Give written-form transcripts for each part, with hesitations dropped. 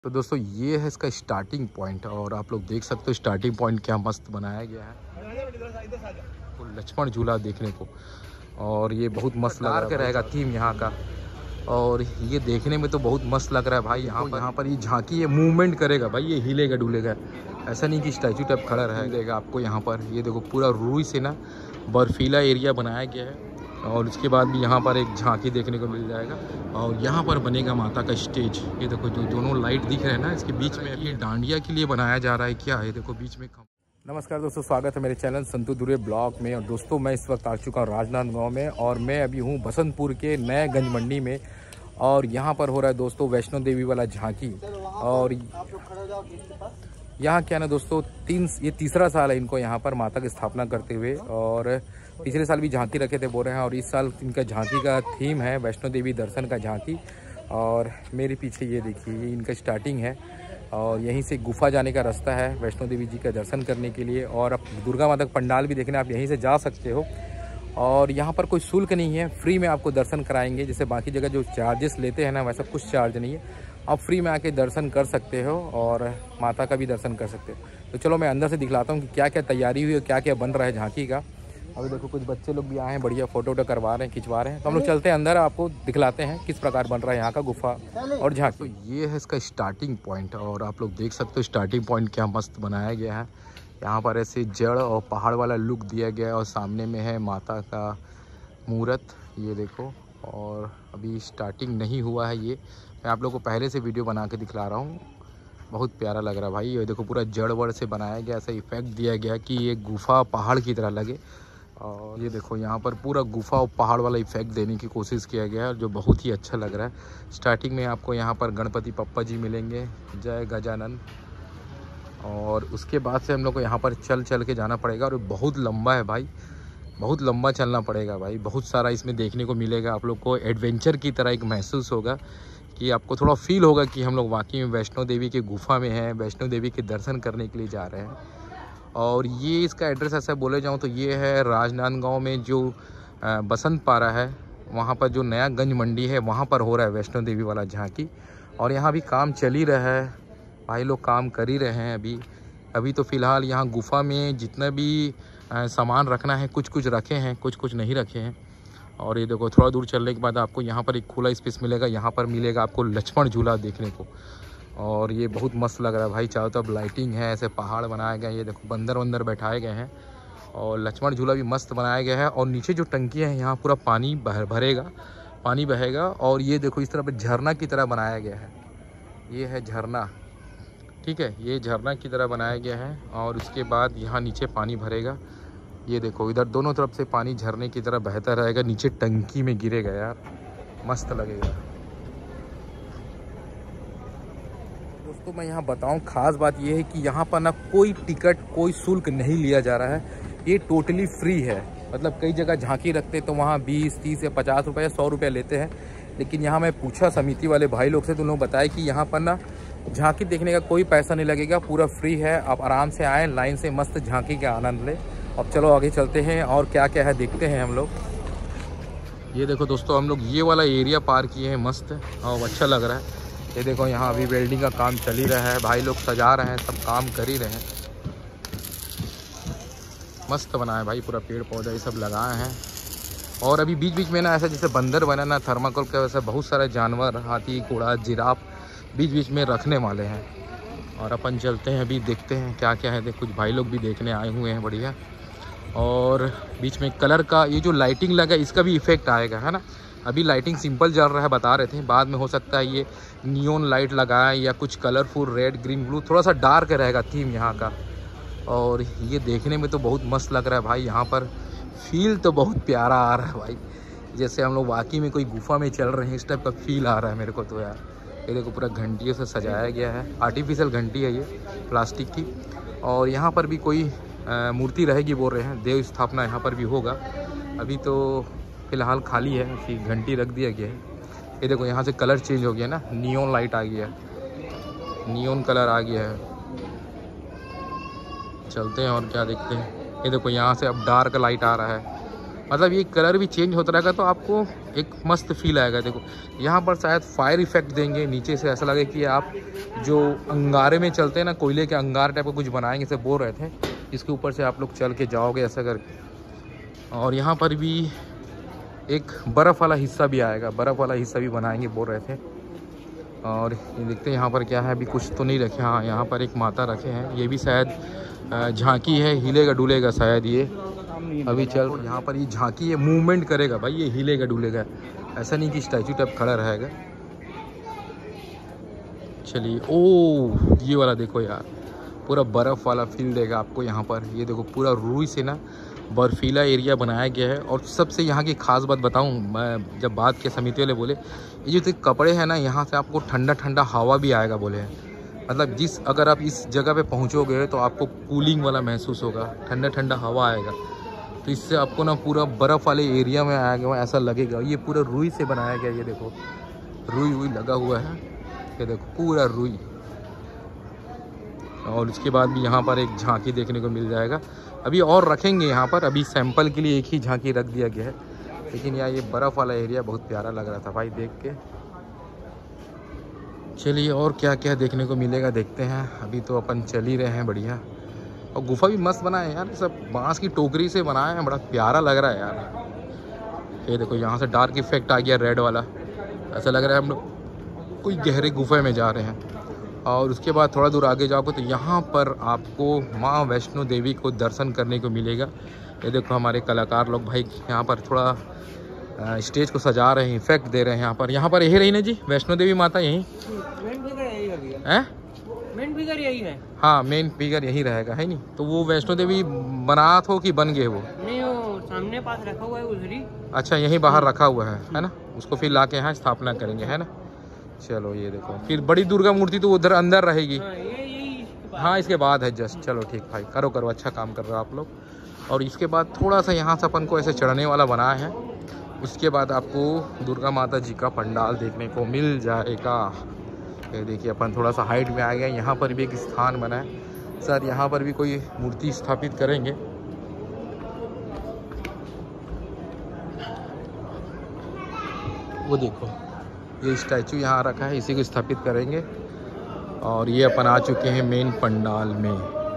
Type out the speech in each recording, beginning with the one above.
तो दोस्तों ये है इसका स्टार्टिंग पॉइंट और आप लोग देख सकते हो स्टार्टिंग पॉइंट क्या मस्त बनाया गया है। तो लक्ष्मण झूला देखने को और ये बहुत मस्त लगा के रहेगा थीम यहाँ का। और ये देखने में तो बहुत मस्त लग रहा है भाई। यहाँ पर ये झांकी ये मूवमेंट करेगा भाई, ये हिलेगा डुलेगा, ऐसा नहीं कि स्टैचू टाइप खड़ा रहेगा आपको। यहाँ पर ये देखो पूरा रुई से ना बर्फीला एरिया बनाया गया है और उसके बाद भी यहाँ पर एक झांकी देखने को मिल जाएगा। और यहाँ पर बनेगा माता का स्टेज। ये देखो जो दोनों लाइट दिख रहे हैं ना, इसके बीच में ये डांडिया के लिए बनाया जा रहा है क्या है, देखो बीच में। नमस्कार दोस्तों, स्वागत है मेरे चैनल संतू दुरे ब्लॉग में। और दोस्तों मैं इस वक्त आ चुका हूँ राजनांदगांव में और मैं अभी हूँ बसंतपुर के नए गंज मंडी में। और यहाँ पर हो रहा है दोस्तों वैष्णो देवी वाला झांकी। और यहाँ क्या ना दोस्तों ये तीसरा साल है इनको यहाँ पर माता की स्थापना करते हुए। और पिछले साल भी झांकी रखे थे बोल रहे हैं और इस साल इनका झांकी का थीम है वैष्णो देवी दर्शन का झांकी। और मेरे पीछे ये देखिए ये इनका स्टार्टिंग है और यहीं से गुफा जाने का रास्ता है वैष्णो देवी जी का दर्शन करने के लिए। और अब दुर्गा माता का पंडाल भी देखने आप यहीं से जा सकते हो। और यहाँ पर कोई शुल्क नहीं है, फ्री में आपको दर्शन कराएंगे। जैसे बाकी जगह जो चार्जेस लेते हैं ना, वैसा कुछ चार्ज नहीं है, आप फ्री में आके दर्शन कर सकते हो और माता का भी दर्शन कर सकते हो। तो चलो मैं अंदर से दिखलाता हूँ कि क्या क्या तैयारी हुई और क्या क्या बन रहा है झांकी का। अभी देखो कुछ बच्चे लोग भी आए हैं, बढ़िया फोटो वोटो करवा रहे हैं, खिंचवा रहे हैं। तो हम लोग चलते हैं अंदर, आपको दिखलाते हैं किस प्रकार बन रहा है यहाँ का गुफा और झांकी। तो ये है इसका स्टार्टिंग पॉइंट और आप लोग देख सकते हो स्टार्टिंग पॉइंट क्या मस्त बनाया गया है। यहाँ पर ऐसे जड़ और पहाड़ वाला लुक दिया गया है और सामने में है माता का मूर्त, ये देखो। और अभी स्टार्टिंग नहीं हुआ है, ये मैं आप लोगों को पहले से वीडियो बना के दिखला रहा हूँ। बहुत प्यारा लग रहा है भाई। ये देखो पूरा जड़ वड़ से बनाया गया, ऐसा इफेक्ट दिया गया कि ये गुफा पहाड़ की तरह लगे। और ये देखो यहाँ पर पूरा गुफा और पहाड़ वाला इफेक्ट देने की कोशिश किया गया है जो बहुत ही अच्छा लग रहा है। स्टार्टिंग में आपको यहाँ पर गणपति पप्पा जी मिलेंगे, जय गजानन। और उसके बाद से हम लोग को यहाँ पर चल के जाना पड़ेगा और बहुत लंबा है भाई, बहुत लंबा चलना पड़ेगा भाई। बहुत सारा इसमें देखने को मिलेगा आप लोग को, एडवेंचर की तरह एक महसूस होगा कि आपको थोड़ा फील होगा कि हम लोग वाकई में वैष्णो देवी के गुफा में हैं, वैष्णो देवी के दर्शन करने के लिए जा रहे हैं। और ये इसका एड्रेस ऐसा बोले जाऊँ तो ये है राजनांदगांव में जो बसंत पारा है, वहाँ पर जो नया गंज मंडी है वहाँ पर हो रहा है वैष्णो देवी वाला झांकी। और यहाँ भी काम चल ही रहा है भाई, लोग काम कर ही रहे हैं अभी तो फ़िलहाल यहाँ गुफा में जितना भी सामान रखना है कुछ रखे हैं, कुछ नहीं रखे हैं। और ये देखो थोड़ा दूर चलने के बाद आपको यहाँ पर एक खुला स्पेस मिलेगा, यहाँ पर मिलेगा आपको लक्ष्मण झूला देखने को। और ये बहुत मस्त लग रहा है भाई, चारों तरफ लाइटिंग है, ऐसे पहाड़ बनाए गए हैं, ये देखो बंदर वंदर बैठाए गए हैं और लक्ष्मण झूला भी मस्त बनाया गया है। और नीचे जो टंकी है यहाँ पूरा पानी भरेगा, पानी बहेगा। और ये देखो इस तरह पर झरना की तरह बनाया गया है, ये है झरना, ठीक है, ये झरना की तरह बनाया गया है। और उसके बाद यहाँ नीचे पानी भरेगा, ये देखो इधर दोनों तरफ से पानी झरने की तरह बहता रहेगा, नीचे टंकी में गिरेगा यार, मस्त लगेगा। दोस्तों मैं यहाँ बताऊँ खास बात ये है कि यहाँ पर ना कोई टिकट कोई शुल्क नहीं लिया जा रहा है, ये टोटली फ्री है। मतलब कई जगह झांकी रखते तो वहाँ 20, 30 या 50 रुपये या 100 रुपये लेते हैं, लेकिन यहाँ मैं पूछा समिति वाले भाई लोग से तो उन्होंने बताया कि यहाँ पर ना झांकी देखने का कोई पैसा नहीं लगेगा, पूरा फ्री है। आप आराम से आएँ, लाइन से मस्त झांकी का आनंद लें। अब चलो आगे चलते हैं और क्या क्या है देखते हैं हम लोग। ये देखो दोस्तों हम लोग ये वाला एरिया पार किए हैं, मस्त और अच्छा लग रहा है। ये देखो यहाँ अभी वेल्डिंग का काम चल ही रहा है, भाई लोग सजा रहे हैं, सब काम कर ही रहे हैं। मस्त बना है भाई, पूरा पेड़ पौधा ये सब लगाए हैं। और अभी बीच बीच में ना ऐसा जैसे बंदर बना ना थर्माकोल का, वैसे बहुत सारे जानवर, हाथी घोड़ा जिराफ बीच बीच में रखने वाले हैं। और अपन चलते हैं अभी देखते हैं क्या क्या है। कुछ भाई लोग भी देखने आए हुए हैं, बढ़िया। और बीच में कलर का ये जो लाइटिंग लगा इसका भी इफेक्ट आएगा, है ना। अभी लाइटिंग सिंपल जल रहा है बता रहे थे, बाद में हो सकता है ये नियॉन लाइट लगाए या कुछ कलरफुल रेड ग्रीन ब्लू, थोड़ा सा डार्क रहेगा थीम यहाँ का। और ये देखने में तो बहुत मस्त लग रहा है भाई, यहाँ पर फील तो बहुत प्यारा आ रहा है भाई, जैसे हम लोग वाकई में कोई गुफा में चल रहे हैं, इस टाइप का फील आ रहा है मेरे को तो यार। ये देखो पूरा घंटियों से सजाया गया है, आर्टिफिशियल घंटी है ये प्लास्टिक की। और यहाँ पर भी कोई मूर्ति रहेगी बोल रहे हैं, देव स्थापना यहाँ पर भी होगा। अभी तो फिलहाल खाली है, कि घंटी रख दिया गया है। ये देखो यहाँ से कलर चेंज हो गया ना, नियॉन लाइट आ गया है, नियॉन कलर आ गया है। चलते हैं और क्या देखते हैं। ये देखो यहाँ से अब डार्क लाइट आ रहा है, मतलब ये कलर भी चेंज होता रहेगा तो आपको एक मस्त फील आएगा। देखो यहाँ पर शायद फायर इफेक्ट देंगे नीचे से, ऐसा लगे कि आप जो अंगारे में चलते हैं ना, कोयले के अंगार टाइप का कुछ बनाएंगे, से बोल रहे थे, इसके ऊपर से आप लोग चल के जाओगे ऐसा करके। और यहाँ पर भी एक बर्फ़ वाला हिस्सा भी आएगा, बर्फ़ वाला हिस्सा भी बनाएंगे बोल रहे थे। और ये देखते हैं यहाँ पर क्या है, अभी कुछ तो नहीं रखे। हाँ यहाँ पर एक माता रखे हैं, ये भी शायद झांकी है, हिलेगा डुलेगा शायद ये अभी चल। यहाँ पर ये झांकी है, मूवमेंट करेगा भाई, ये हिलेगा डुलेगा, ऐसा नहीं कि स्टैचू टाइप खड़ा रहेगा। चलिए, ओ ये वाला देखो यार, पूरा बर्फ़ वाला फील देगा आपको यहाँ पर। ये देखो पूरा रुई से ना बर्फीला एरिया बनाया गया है। और सबसे यहाँ की खास बात बताऊँ, मैं जब बात किया समिति वाले बोले ये जो कपड़े हैं ना, यहाँ से आपको ठंडा ठंडा हवा भी आएगा बोले हैं। मतलब अगर आप इस जगह पे पहुँचोगे तो आपको कूलिंग वाला महसूस होगा, ठंडा ठंडा हवा आएगा, तो इससे आपको ना पूरा बर्फ़ वाले एरिया में आएगा ऐसा लगेगा। ये पूरा रुई से बनाया गया, ये देखो रुई लगा हुआ है, ये देखो पूरा रुई। और उसके बाद भी यहाँ पर एक झांकी देखने को मिल जाएगा। अभी और रखेंगे यहाँ पर, अभी सैंपल के लिए एक ही झांकी रख दिया गया है। लेकिन यार ये बर्फ़ वाला एरिया बहुत प्यारा लग रहा था भाई देख के। चलिए और क्या क्या देखने को मिलेगा देखते हैं। अभी तो अपन चल ही रहे हैं बढ़िया। और गुफा भी मस्त बना है यार, सब बांस की टोकरी से बनाए हैं, बड़ा प्यारा लग रहा है यार। ये देखो यहाँ से डार्क इफेक्ट आ गया रेड वाला, ऐसा लग रहा है हम लोग कोई गहरे गुफा में जा रहे हैं। और उसके बाद थोड़ा दूर आगे जाओगे तो यहाँ पर आपको माँ वैष्णो देवी को दर्शन करने को मिलेगा। ये देखो हमारे कलाकार लोग भाई यहाँ पर थोड़ा स्टेज को सजा रहे हैं, इफेक्ट दे रहे हैं। यहाँ पर यही रही ना जी वैष्णो देवी माता, यहीं है मेन फिगर यही है। हाँ मेन फिगर यही रहेगा है नहीं। तो वो वैष्णो देवी बनात हो कि बन गए वो? नहीं, वो सामने पास रखा हुआ है उधरी। अच्छा यहीं बाहर रखा हुआ है ना, उसको फिर ला के यहाँ स्थापना करेंगे है ना। चलो ये देखो, फिर बड़ी दुर्गा मूर्ति तो उधर अंदर रहेगी। हाँ इसके बाद है जस्ट। चलो ठीक भाई, करो अच्छा काम कर रहे हो आप लोग। और इसके बाद थोड़ा सा यहाँ से अपन को ऐसे चढ़ने वाला बनाया है। उसके बाद आपको दुर्गा माता जी का पंडाल देखने को मिल जाएगा। ये देखिए अपन थोड़ा सा हाइट में आ गए। यहाँ पर भी एक स्थान बना है सर, यहाँ पर भी कोई मूर्ति स्थापित करेंगे। वो देखो ये स्टैचू यहाँ रखा है, इसी को स्थापित करेंगे। और ये अपन आ चुके हैं मेन पंडाल में।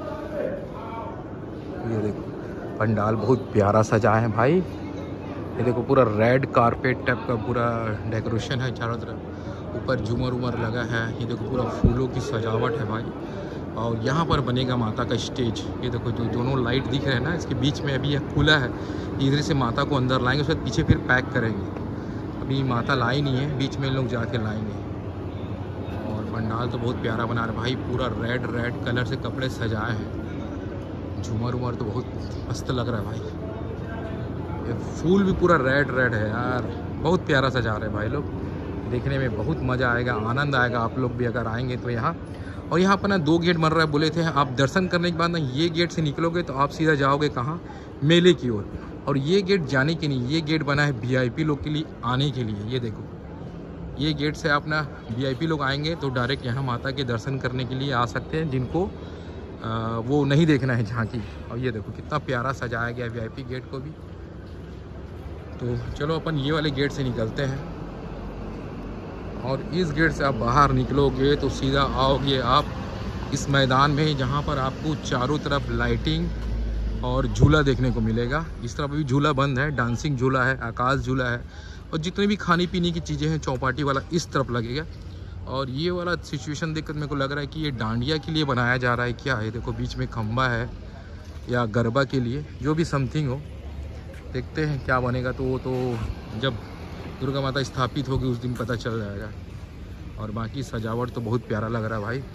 ये देखो पंडाल बहुत प्यारा सजा है भाई। ये देखो पूरा रेड कारपेट टाइप का पूरा डेकोरेशन है चारों तरफ, ऊपर झूमर उमर लगा है। ये देखो पूरा फूलों की सजावट है भाई। और यहाँ पर बनेगा माता का स्टेज। ये देखो जो दोनों लाइट दिख रहे हैं ना, इसके बीच में अभी यह खुला है, इधर से माता को अंदर लाएंगे, उसके पीछे फिर पैक करेंगे। अभी माता लाई नहीं है, बीच में लोग जाके लाएंगे। और पंडाल तो बहुत प्यारा बना रहा है भाई, पूरा रेड कलर से कपड़े सजाए हैं, झूमर उमर तो बहुत मस्त लग रहा है भाई। ये फूल भी पूरा रेड है यार, बहुत प्यारा सजा रहे हैं भाई लोग। देखने में बहुत मज़ा आएगा, आनंद आएगा आप लोग भी अगर आएंगे तो यहाँ। और यहाँ पर ना 2 गेट बन रहा है, बोले थे आप दर्शन करने के बाद ना ये गेट से निकलोगे तो आप सीधा जाओगे कहाँ, मेले की ओर। और ये गेट जाने के नहीं, ये गेट बना है VIP लोग के लिए आने के लिए। ये देखो ये गेट से आप ना VIP लोग आएंगे तो डायरेक्ट यहाँ माता के दर्शन करने के लिए आ सकते हैं, जिनको वो नहीं देखना है झांकी। और ये देखो कितना प्यारा सजाया गया VIP गेट को भी। तो चलो अपन ये वाले गेट से निकलते हैं। और इस गेट से आप बाहर निकलोगे तो सीधा आओगे आप इस मैदान में, जहाँ पर आपको चारों तरफ लाइटिंग और झूला देखने को मिलेगा। इस तरफ अभी झूला बंद है, डांसिंग झूला है, आकाश झूला है, और जितनी भी खाने पीने की चीज़ें हैं चौपाटी वाला इस तरफ लगेगा। और ये वाला सिचुएशन देखकर मेरे को लग रहा है कि ये डांडिया के लिए बनाया जा रहा है क्या है। देखो बीच में खंबा है, या गरबा के लिए, जो भी समथिंग हो। देखते हैं क्या बनेगा, तो वो तो जब दुर्गा माता स्थापित होगी उस दिन पता चल जाएगा। और बाकी सजावट तो बहुत प्यारा लग रहा है भाई।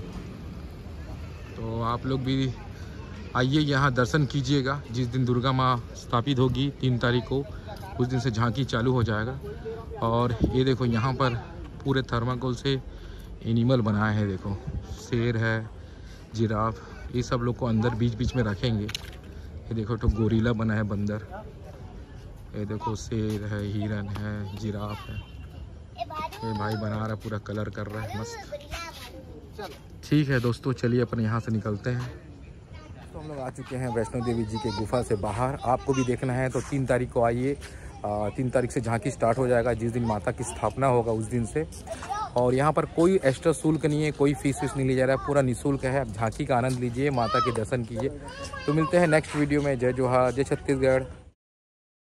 तो आप लोग भी आइए यहाँ दर्शन कीजिएगा। जिस दिन दुर्गा माँ स्थापित होगी 3 तारीख को, उस दिन से झांकी चालू हो जाएगा। और ये देखो यहाँ पर पूरे थर्माकोल से एनिमल बनाए हैं। देखो शेर है, जिराफ, ये सब लोग को अंदर बीच बीच में रखेंगे। ये देखो तो गोरिल्ला बना है, बंदर। ये देखो शेर है, हिरन है, जिराफ है। ये भाई बना रहा, पूरा कलर कर रहा है, मस्त। ठीक है दोस्तों, चलिए अपन यहाँ से निकलते हैं। तो हम लोग आ चुके हैं वैष्णो देवी जी के गुफा से बाहर। आपको भी देखना है तो 3 तारीख को आइए। 3 तारीख से झांकी स्टार्ट हो जाएगा, जिस दिन माता की स्थापना होगा उस दिन से। और यहाँ पर कोई एक्स्ट्रा शुल्क नहीं है, कोई फीस नहीं ली जा रहा है, पूरा निःशुल्क है। आप झांकी का आनंद लीजिए, माता के दर्शन कीजिए। तो मिलते हैं नेक्स्ट वीडियो में। जय जोहार, जय छत्तीसगढ़।